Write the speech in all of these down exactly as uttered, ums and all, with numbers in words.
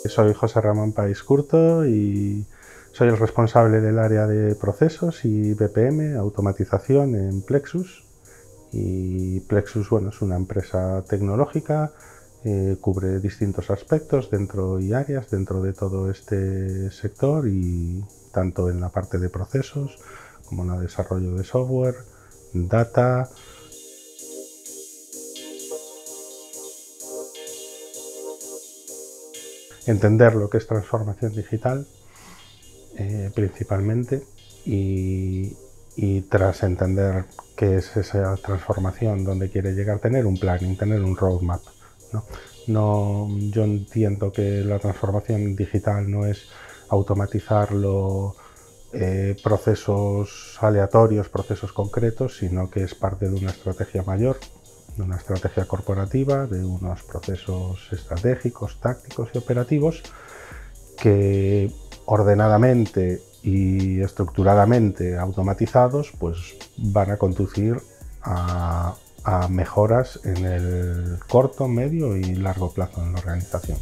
Soy José Ramón País Curto y soy el responsable del área de procesos y B P M, automatización en Plexus. Y Plexus, bueno, es una empresa tecnológica, eh, cubre distintos aspectos dentro y áreas dentro de todo este sector, y tanto en la parte de procesos como en el desarrollo de software, data. Entender lo que es transformación digital, eh, principalmente, y, y tras entender qué es esa transformación, dónde quiere llegar, tener un planning, tener un roadmap, ¿no? No, yo entiendo que la transformación digital no es automatizarlo, eh, procesos aleatorios, procesos concretos, sino que es parte de una estrategia mayor, de una estrategia corporativa, de unos procesos estratégicos, tácticos y operativos que ordenadamente y estructuradamente automatizados pues van a conducir a, a mejoras en el corto, medio y largo plazo en la organización.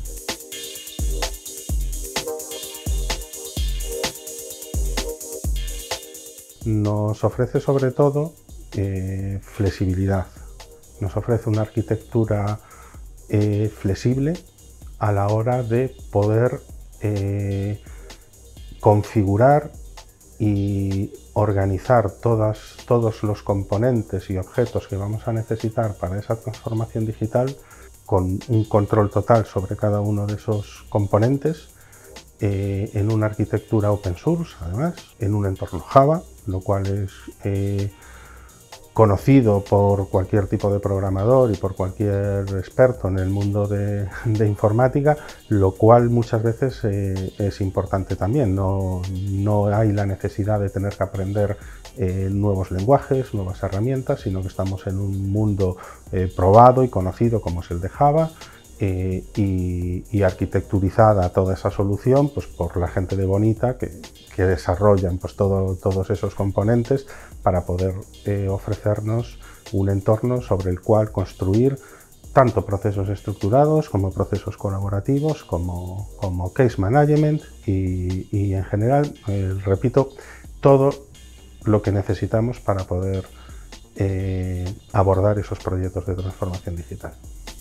Nos ofrece sobre todo eh, flexibilidad. Nos ofrece una arquitectura eh, flexible a la hora de poder eh, configurar y organizar todas, todos los componentes y objetos que vamos a necesitar para esa transformación digital, con un control total sobre cada uno de esos componentes, eh, en una arquitectura open source, además, en un entorno Java, lo cual es eh, conocido por cualquier tipo de programador y por cualquier experto en el mundo de, de informática, lo cual muchas veces eh, es importante también. No, no hay la necesidad de tener que aprender eh, nuevos lenguajes, nuevas herramientas, sino que estamos en un mundo eh, probado y conocido como es el de Java, eh, y, y arquitecturizada toda esa solución pues, por la gente de Bonita que, que desarrollan pues, todo, todos esos componentes para poder eh, ofrecernos un entorno sobre el cual construir tanto procesos estructurados como procesos colaborativos, como, como case management y, y en general, eh, repito, todo lo que necesitamos para poder eh, abordar esos proyectos de transformación digital.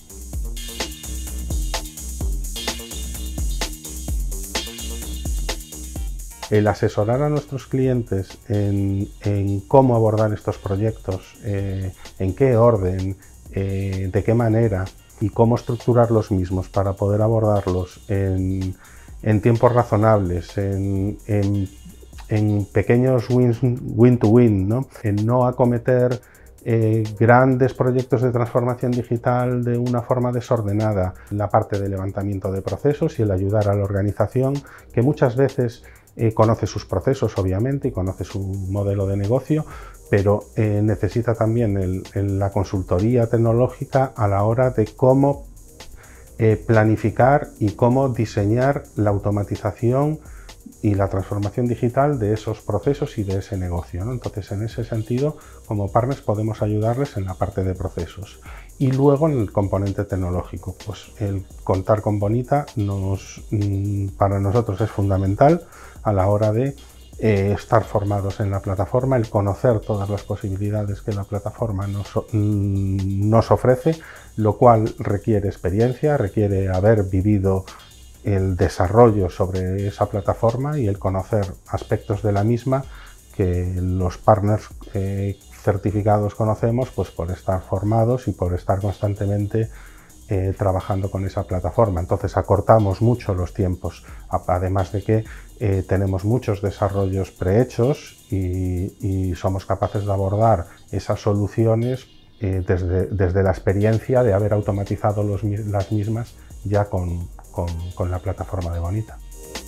El asesorar a nuestros clientes en, en cómo abordar estos proyectos, eh, en qué orden, eh, de qué manera y cómo estructurar los mismos para poder abordarlos en, en tiempos razonables, en, en, en pequeños wins, win to win, ¿no? En no acometer eh, grandes proyectos de transformación digital de una forma desordenada. La parte de levantamiento de procesos y el ayudar a la organización, que muchas veces Eh, conoce sus procesos, obviamente, y conoce su modelo de negocio, pero eh, necesita también el, el, la consultoría tecnológica a la hora de cómo eh, planificar y cómo diseñar la automatización y la transformación digital de esos procesos y de ese negocio, ¿no? Entonces, en ese sentido, como partners podemos ayudarles en la parte de procesos. Y luego en el componente tecnológico, pues el contar con Bonita nos, para nosotros es fundamental a la hora de eh, estar formados en la plataforma, el conocer todas las posibilidades que la plataforma nos, nos ofrece, lo cual requiere experiencia, requiere haber vivido el desarrollo sobre esa plataforma y el conocer aspectos de la misma que los partners eh, certificados conocemos pues por estar formados y por estar constantemente eh, trabajando con esa plataforma. Entonces acortamos mucho los tiempos, además de que eh, tenemos muchos desarrollos prehechos y, y somos capaces de abordar esas soluciones eh, desde, desde la experiencia de haber automatizado los, las mismas ya con, con, con la plataforma de Bonita.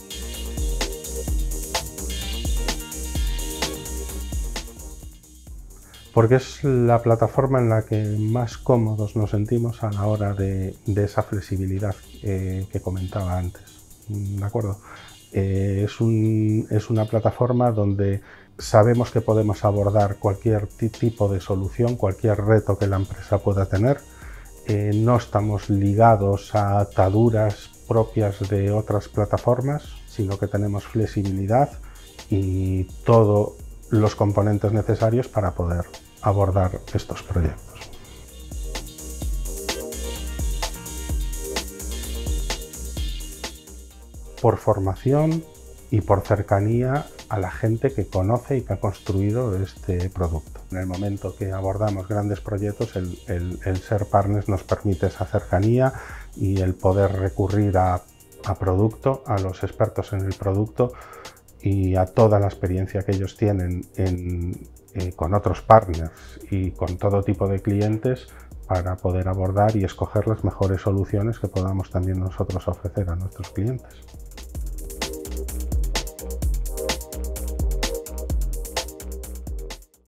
Porque es la plataforma en la que más cómodos nos sentimos a la hora de, de esa flexibilidad eh, que comentaba antes, ¿de acuerdo? Eh, es, un, es una plataforma donde sabemos que podemos abordar cualquier tipo de solución, cualquier reto que la empresa pueda tener. Eh, no estamos ligados a ataduras propias de otras plataformas, sino que tenemos flexibilidad y todos los componentes necesarios para poder abordar estos proyectos. Por formación y por cercanía a la gente que conoce y que ha construido este producto. En el momento que abordamos grandes proyectos, el, el, el ser partners nos permite esa cercanía y el poder recurrir a, a producto, a los expertos en el producto y a toda la experiencia que ellos tienen en, eh, con otros partners y con todo tipo de clientes para poder abordar y escoger las mejores soluciones que podamos también nosotros ofrecer a nuestros clientes.